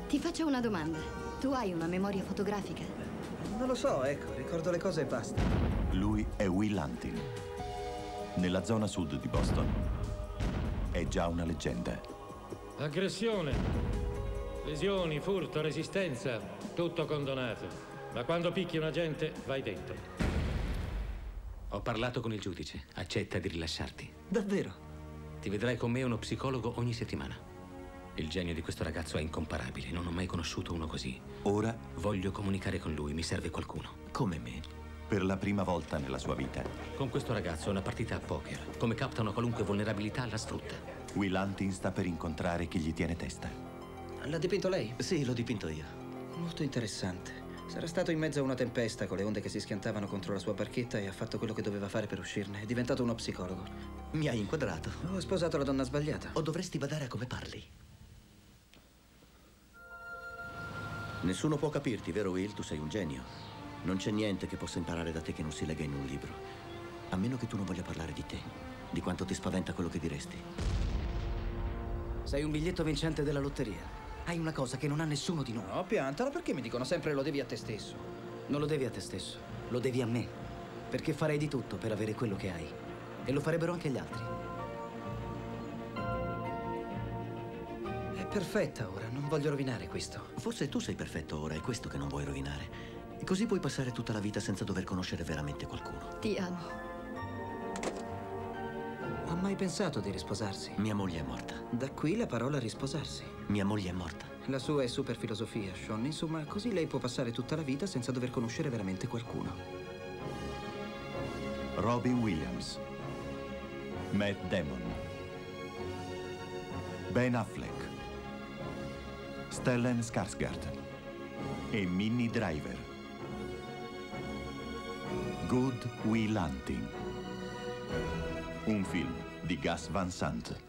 Ti faccio una domanda. Tu hai una memoria fotografica? Non lo so, ecco, ricordo le cose e basta. Lui è Will Hunting. Nella zona sud di Boston è già una leggenda. Aggressione, lesioni, furto, resistenza, tutto condonato. Ma quando picchi un agente, vai dentro. Ho parlato con il giudice. Accetta di rilasciarti. Davvero? Ti vedrai con me uno psicologo ogni settimana. Il genio di questo ragazzo è incomparabile. Non ho mai conosciuto uno così. Ora, Voglio comunicare con lui. Mi serve qualcuno. come me, per la prima volta nella sua vita, Con questo ragazzo è una partita a poker. Come capta una qualunque vulnerabilità, la sfrutta. Will Hunting sta per incontrare chi gli tiene testa. L'ha dipinto lei? Sì, l'ho dipinto io. Molto interessante. Sarà stato in mezzo a una tempesta con le onde che si schiantavano contro la sua barchetta e ha fatto quello che doveva fare per uscirne. È diventato uno psicologo. Mi hai inquadrato. Ho sposato la donna sbagliata. O dovresti badare a come parli. Nessuno può capirti, vero Will? Tu sei un genio. Non c'è niente che possa imparare da te che non si legga in un libro. A meno che tu non voglia parlare di te. Di quanto ti spaventa quello che diresti. Sei un biglietto vincente della lotteria. Hai una cosa che non ha nessuno di noi. No, piantala, perché mi dicono sempre lo devi a te stesso? Non lo devi a te stesso, lo devi a me. Perché farei di tutto per avere quello che hai. E lo farebbero anche gli altri. È perfetta ora, non voglio rovinare questo. Forse tu sei perfetto ora, è questo che non vuoi rovinare. Così puoi passare tutta la vita senza dover conoscere veramente qualcuno. Ti amo. Ha mai pensato di risposarsi? Mia moglie è morta. Da qui la parola risposarsi. Mia moglie è morta. La sua è super filosofia, Sean. Insomma, così lei può passare tutta la vita senza dover conoscere veramente qualcuno. Robin Williams, Matt Damon, Ben Affleck, Stellan Skarsgård e Minnie Driver. Good Will Hunting. Un film di Gus Van Sant.